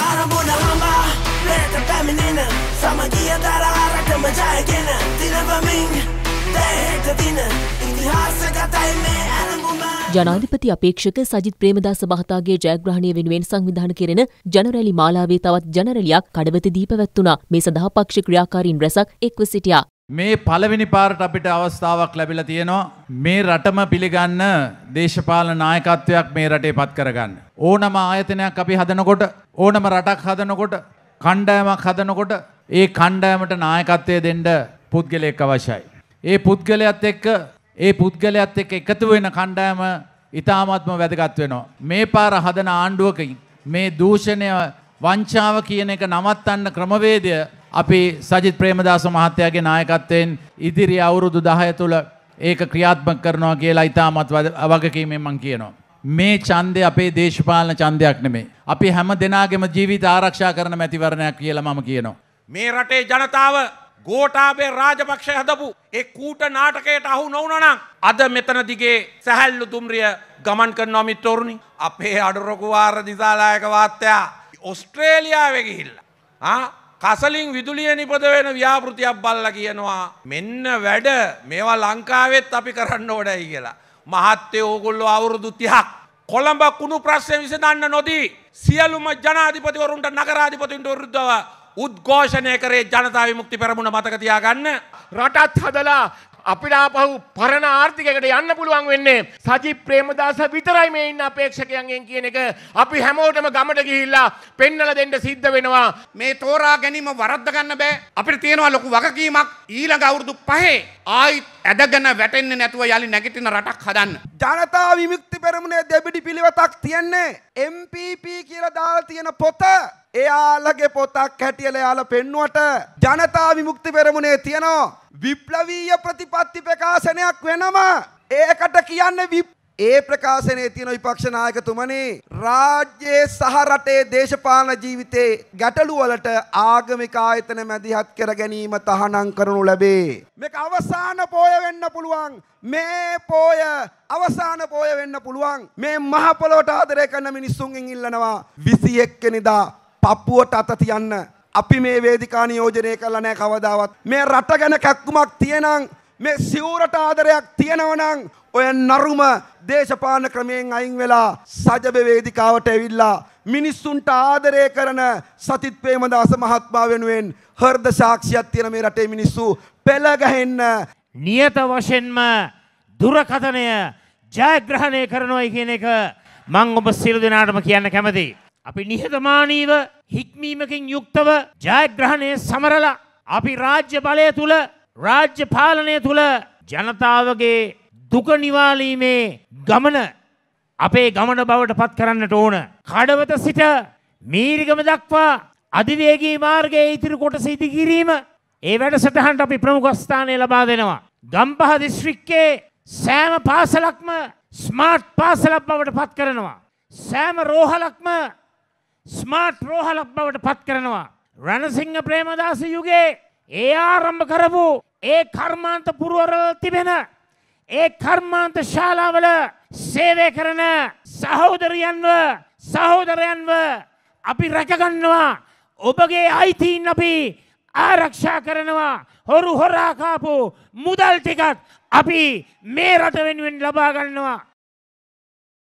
ආරමුණ හඹා රට පැමිණෙන සමගිය දරා රටම ජයගෙන දිනවමින් දැහෙට දින ඉතිහාසගතයි මේ ඇලඹුම. ජනාධිපති අපේක්ෂක සජිත් ප්‍රේමදාස මහතාගේ ජයග්‍රහණය වෙනුවෙන් සංවිධානය කෙරෙන ජනරැලි මාලාවේ තවත් ජනරැලියක් කඩවතදී පැවැත්වුණා. මේ සඳහා පක්ෂ ක්‍රියාකාරීන් රැසක් එක්ව සිටියා. මේ පළවෙනි පාරට අපිට අවස්ථාවක් ලැබිලා තියෙනවා මේ රටම පිළිගන්න දේශපාලන නායකත්වයක් මේ රටේ පත් කරගන්න. ඕනම ආයතනයක් අපි හදනකොට ඕනම රටක් හදනකොට කණ්ඩායමක් හදනකොට ඒ කණ්ඩායමට නායකත්වය දෙන්න පුද්ගලයෙක් අවශ්‍යයි. ඒ පුද්ගලයාත් එක්ක එකතු වෙන කණ්ඩායම ඉතාමත්ම වැදගත් වෙනවා. මේ පාර හදන ආණ්ඩුවකින් මේ දූෂණය වංචාව කියන එක නවත්තන්න ක්‍රමවේදය අපි සජිත් ප්‍රේමදාස මහත්තයාගේ නායකත්වයෙන් ඉදිරි අවුරුදු 10 තුල ඒක ක්‍රියාත්මක කරනවා කියලා ඉතාමත් වගකීමෙන් මම කියනවා. මේ ඡන්දය අපේ දේශපාලන ඡන්දයක් නෙමෙයි. අපි හැම දෙනාගේම ජීවිත ආරක්ෂා කරන මැතිවරණයක් කියලා මම කියනවා. මේ රටේ ජනතාව ගෝඨාභය රාජපක්ෂ හදපු ඒ කූට නාටකයට අහු නොවුණා නම් අද මෙතන දිගේ සැහැල්ලු දුම්රිය ගමන් කරනවා මිත්‍රෝරුනි. අපේ අඩරොකු වාර දිසාලායක වාත්තයා ඕස්ට්‍රේලියාවේ ගිහිල්ලා කසලින් විදුලිය නිපද වෙන ව්‍යාපෘතියක් බලලා කියනවා මෙන්න වැඩ මේවා ලංකාවෙත් අපි කරන්න ඕනයි කියලා. මහත්තයෝ ඕගොල්ලෝ අවුරුදු 30ක් කොළඹ කුණු ප්‍රශ්න විසඳන්න නොදී සියලුම ජනාධිපතිවරුන්ට නගරාධිපතිවරුන්ට විරුද්ධව උද්ඝෝෂණය කරේ ජනතා විමුක්ති පෙරමුණ මතක තියාගන්න. රටත් හදලා අපිට ආපහු පරණ ආර්ථිකයකට යන්න පුළුවන් වෙන්නේ සජිත් ප්‍රේමදාස විතරයි මේ ඉන්න අපේක්ෂකයන්ගෙන් කියන එක අපි හැමෝටම ගමට ගිහිල්ලා පෙන්නලා දෙන්න සිද්ධ වෙනවා. මේ තෝරා ගැනීම වරද්ද ගන්න බෑ. අපිට තියෙනවා ලොකු වගකීමක් ඊළඟ අවුරුදු 5 ආයිත් ඇදගෙන වැටෙන්නේ නැතුව යලි නැගිටින රටක් හදන්න. ජනතා විමුක්ති පෙරමුණේ දෙබිඩි පිළිවෙතක් තියන්නේ MPP කියලා දාලා තියෙන පොත එයාලගේ පොතක් හැටියලා එයාලා පෙන්නුවට ජනතා විමුක්ති පෙරමුණේ තියෙනවා විප්ලවීය ප්‍රතිපත්ති ප්‍රකාශනයක් වෙනම ඒකට කියන්නේ ඒ ප්‍රකාශනයේ තියෙන විපක්ෂ නායකතුමනි රාජ්‍යයේ සහ රටේ දේශපාලන ජීවිතයේ ගැටලු වලට ආගමික ආයතන මැදිහත් කර ගැනීම තහනම් කරනු ලැබේ. මේක අවසාන පෝය වෙන්න පුළුවන්. මේ පෝය අවසාන පෝය වෙන්න පුළුවන්. මේ මහ පොළොවට ආදරය කරන මිනිස්සුන්ගෙන් ඉල්ලනවා 21 වෙනිදා පපුවට අත තියන්න. අපි මේ වේදිකා නියෝජනය කළා නැහැ කවදාවත්. මේ රට ගැන කැක්කුමක් තියෙනං මේ සිවුරට ආදරයක් තියෙනවනම් ඔය නරුම දේශපාලන ක්‍රමයෙන් අයින් වෙලා සජබ වේදිකාවට ඇවිල්ලා මිනිස්සුන්ට ආදරය කරන සජිත් ප්‍රේමදාස මහත්මයා වෙනුවෙන් හෘද සාක්ෂියක් තියෙන මේ රටේ මිනිස්සු පෙළ ගැහෙන්න නියත වශයෙන්ම දුරකථනය ජයග්‍රහණය කරනවායි කියන එක මම ඔබ සියලු දෙනාටම කියන්න කැමතියි. අපි නිහතමානීව හික්මීමකින් යුක්තව ජයග්‍රහණය සමරලා අපි රාජ්‍ය බලය තුල රාජ්‍ය පාලනය තුල ජනතාවගේ දුක නිවාලීමේ ගමන අපේ ගමන බවට පත් කරන්නට ඕන. කඩවත සිට මීරිගම දක්වා අධිවේගී මාර්ගයේ ඉතිරි කොටස ඉදිකිරීම ඒ වැඩසටහනට අපි ප්‍රමුඛ ස්ථානය ලබා දෙනවා. ගම්පහ දිස්ත්‍රික්කයේ සෑම පාසලක්ම ස්මාර්ට් පාසලක් බවට පත් කරනවා. සෑම රෝහලක්ම ස්මාර්ට් රෝහලක් බවට පත් කරනවා. රණසිංහ ප්‍රේමදාස යුගයේ ඒ ආරම්භ කරපු ඒ කර්මාන්ත පුරවරවල තිබෙන ඒ කර්මාන්ත ශාලාවල සේවය කරන සහෝදරයන්ව අපි රැකගන්නවා. ඔබගේ අයිතීන් අපි ආරක්ෂා කරනවා. හොරු හොරා කාපු මුදල් ටිකත් අපි මේ රට වෙනුවෙන් ලබා ගන්නවා.